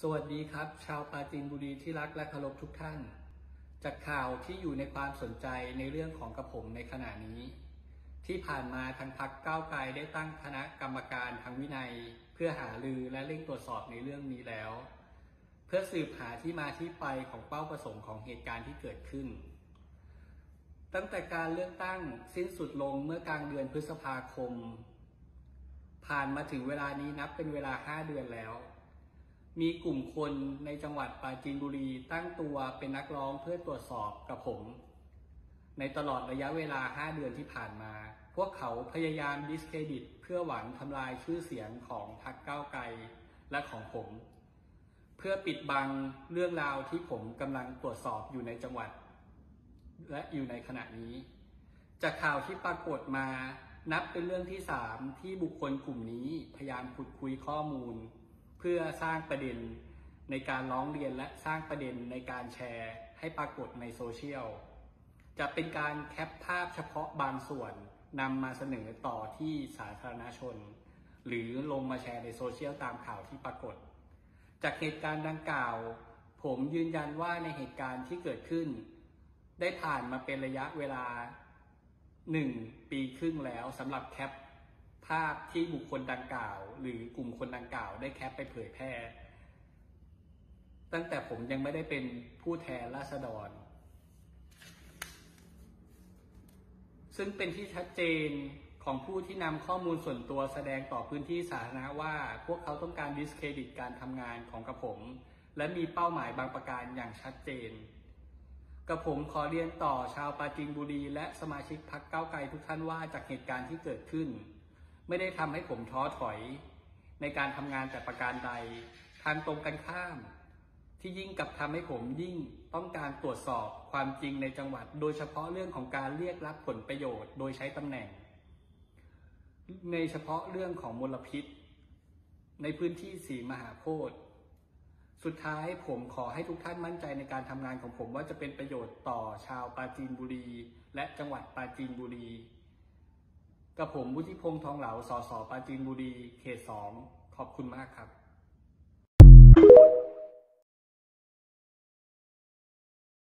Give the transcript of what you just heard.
สวัสดีครับชาวปราจีนบุรีที่รักและเคารพทุกท่านจากข่าวที่อยู่ในความสนใจในเรื่องของกระผมในขณะนี้ที่ผ่านมาทางพรรคก้าวไกลได้ตั้งคณะกรรมการทางวินัยเพื่อหารือและเร่งตรวจสอบในเรื่องนี้แล้วเพื่อสืบหาที่มาที่ไปของเป้าประสงค์ของเหตุการณ์ที่เกิดขึ้นตั้งแต่การเลือกตั้งสิ้นสุดลงเมื่อกลางเดือนพฤษภาคมผ่านมาถึงเวลานี้นับเป็นเวลา5 เดือนแล้วมีกลุ่มคนในจังหวัดปราจีนบุรีตั้งตัวเป็นนักร้องเพื่อตรวจสอบกับผมในตลอดระยะเวลา5 เดือนที่ผ่านมาพวกเขาพยายามดิสเครดิตเพื่อหวังทำลายชื่อเสียงของพรรคก้าวไกลและของผมเพื่อปิดบังเรื่องราวที่ผมกำลังตรวจสอบอยู่ในจังหวัดและอยู่ในขณะนี้จากข่าวที่ปรากฏมานับเป็นเรื่องที่3ที่บุคคลกลุ่มนี้พยายามขุดคุยข้อมูลเพื่อสร้างประเด็นในการร้องเรียนและสร้างประเด็นในการแชร์ให้ปรากฏในโซเชียลจะเป็นการแคปภาพเฉพาะบางส่วนนำมาเสนอต่อที่สาธารณชนหรือลงมาแชร์ในโซเชียลตามข่าวที่ปรากฏจากเหตุการณ์ดังกล่าวผมยืนยันว่าในเหตุการณ์ที่เกิดขึ้นได้ผ่านมาเป็นระยะเวลา1 ปีครึ่งแล้วสำหรับแคปภาพที่บุคคลดังกล่าวหรือกลุ่มคนดังกล่าวได้แคปไปเผยแพร่ตั้งแต่ผมยังไม่ได้เป็นผู้แทนราษฎรซึ่งเป็นที่ชัดเจนของผู้ที่นำข้อมูลส่วนตัวแสดงต่อพื้นที่สาธารณะว่าพวกเขาต้องการดิสเครดิตการทำงานของกระผมและมีเป้าหมายบางประการอย่างชัดเจนกระผมขอเรียนต่อชาวปราจีนบุรีและสมาชิกพรรคก้าวไกลทุกท่านว่าจากเหตุการณ์ที่เกิดขึ้นไม่ได้ทำให้ผมท้อถอยในการทำงานแต่ประการใดทางตรงกันข้ามที่ยิ่งกลับทำให้ผมยิ่งต้องการตรวจสอบความจริงในจังหวัดโดยเฉพาะเรื่องของการเรียกรับผลประโยชน์โดยใช้ตำแหน่งในเฉพาะเรื่องของมลพิษในพื้นที่ศรีมหาโพธิ์สุดท้ายผมขอให้ทุกท่านมั่นใจในการทำงานของผมว่าจะเป็นประโยชน์ต่อชาวปราจีนบุรีและจังหวัดปราจีนบุรีกับผมวุฒิพงษ์ทองเหลา สส ปราจีนบุรีเขต 2ขอบคุณมากครับ